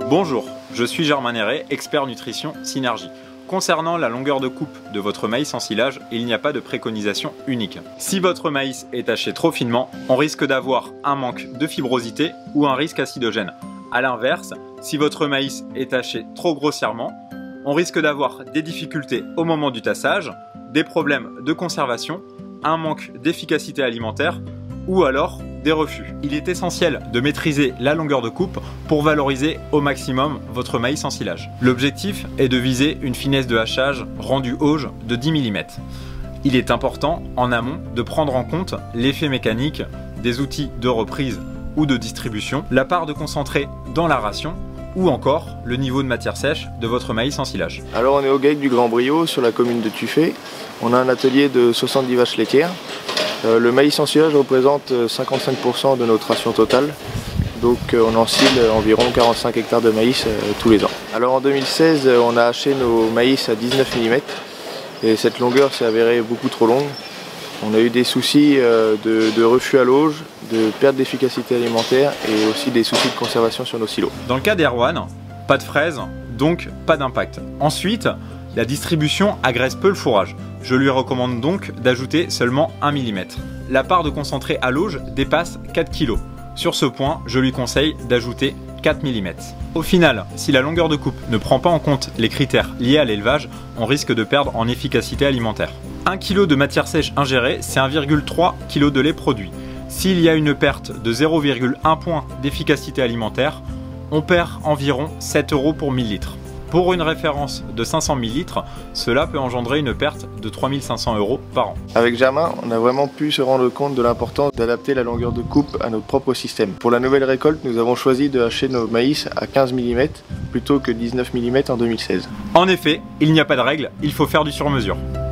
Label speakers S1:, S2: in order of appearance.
S1: Bonjour, je suis Germain Néret, expert nutrition Synergie. Concernant la longueur de coupe de votre maïs en silage, il n'y a pas de préconisation unique. Si votre maïs est taché trop finement, on risque d'avoir un manque de fibrosité ou un risque acidogène. A l'inverse, si votre maïs est taché trop grossièrement, on risque d'avoir des difficultés au moment du tassage, des problèmes de conservation, un manque d'efficacité alimentaire ou alors des refus. Il est essentiel de maîtriser la longueur de coupe pour valoriser au maximum votre maïs en silage. L'objectif est de viser une finesse de hachage rendue auge de 10 mm. Il est important en amont de prendre en compte l'effet mécanique des outils de reprise ou de distribution, la part de concentré dans la ration ou encore le niveau de matière sèche de votre maïs en silage.
S2: Alors on est au GAEC du Grand Brio sur la commune de Tuffet. On a un atelier de 70 vaches laitières. Le maïs en silage représente 55% de notre ration totale. Donc on ensile environ 45 hectares de maïs tous les ans. Alors en 2016, on a haché nos maïs à 19 mm et cette longueur s'est avérée beaucoup trop longue. On a eu des soucis de refus à l'auge, de perte d'efficacité alimentaire et aussi des soucis de conservation sur nos silos.
S1: Dans le cas d'Erwan, pas de fraise, donc pas d'impact. Ensuite, la distribution agresse peu le fourrage. Je lui recommande donc d'ajouter seulement 1 mm. La part de concentré à l'auge dépasse 4 kg. Sur ce point, je lui conseille d'ajouter 4 mm. Au final, si la longueur de coupe ne prend pas en compte les critères liés à l'élevage, on risque de perdre en efficacité alimentaire. 1 kg de matière sèche ingérée, c'est 1,3 kg de lait produit. S'il y a une perte de 0,1 point d'efficacité alimentaire, on perd environ 7 € pour 1000 litres. Pour une référence de 500 000 litres, cela peut engendrer une perte de 3 500 € par an.
S2: Avec Germain, on a vraiment pu se rendre compte de l'importance d'adapter la longueur de coupe à notre propre système. Pour la nouvelle récolte, nous avons choisi de hacher nos maïs à 15 mm plutôt que 19 mm en 2016.
S1: En effet, il n'y a pas de règle, il faut faire du sur-mesure.